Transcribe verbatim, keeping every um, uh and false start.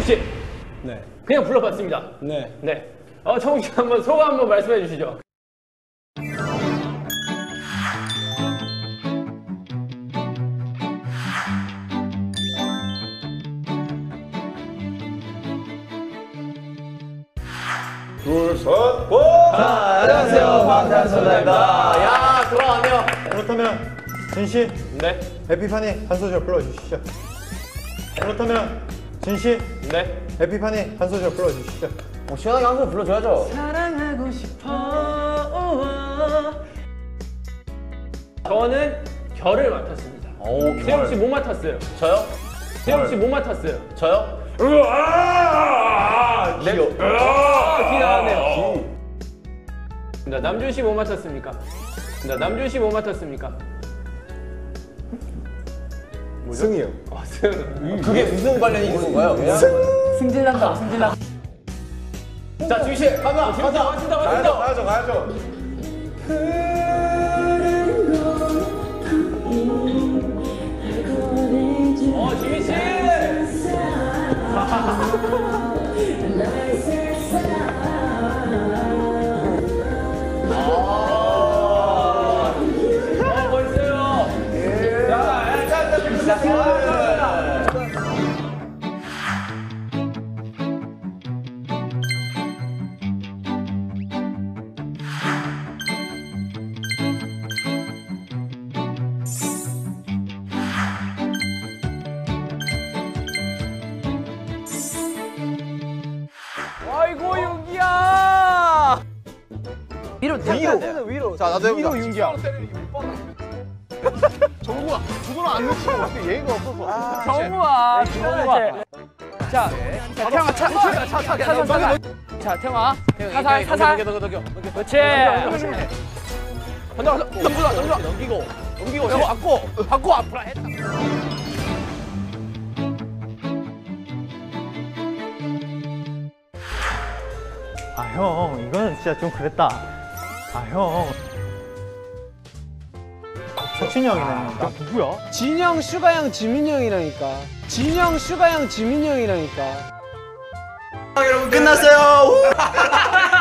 씨. 네. 그냥 불러봤습니다. 네. 네. 어, 청욱 씨 한번 소감 한번 말씀해 주시죠. 둘, 셋, 고! 자, 안녕하세요. 방탄소년단입니다. 야, 돌아왔네요. 그렇다면 진씨, 네. 에피파니 한 소절 불러주시죠. 그렇다면 진씨, 네. 에피파니 한 소절 불러주시죠. 어, 시원하게 한 소절 불러줘야죠. 사랑하고 싶어. 저는 결을 맡았습니다. 오, 세영 씨 뭐 맡았어요? 저요? 세영 씨 뭐 맡았어요? 저요? 으아! 네. 아, 기 나왔네요. 자, 남준 씨 뭐 맡았습니까? 자, 남준 씨 뭐 맡았습니까? 승이요. 아, 승. 그게 무슨 관련이 있는 건가요? 승질난다, 승질난다. 자, 주희 씨, 가자, 가자, 가자. 맞습니다, 가야죠, 맞습니다. 가야죠, 가야죠. 어, 지민 씨. 아, 어, 벌써요. 자, 자, 자, 자, 아이고 윤기야. 위로, 위로, 위로. 자, 나도 해보자. 위로 윤기야. 정국아, 그거는 안 넣지. 이렇게 예의가 없어서. 정우아, 정우아. 자, 자, 태영아, 차, 차, 차, 차, 차, 차, 차. 자, 태영아, 사살, 사살. 넘겨, 넘겨, 넘겨. 그렇지. 간다, 간다. 넘겨, 넘겨. 넘기고, 넘기고, 형 받고, 받고 앞으로 했다. 아, 형, 이거는 진짜 좀 그랬다. 아, 형. 석진이 형이네. 나 누구야? 진영, 슈가형, 지민이 형이라니까. 진영, 슈가형, 지민이 형이라니까. 여러분 끝났어요.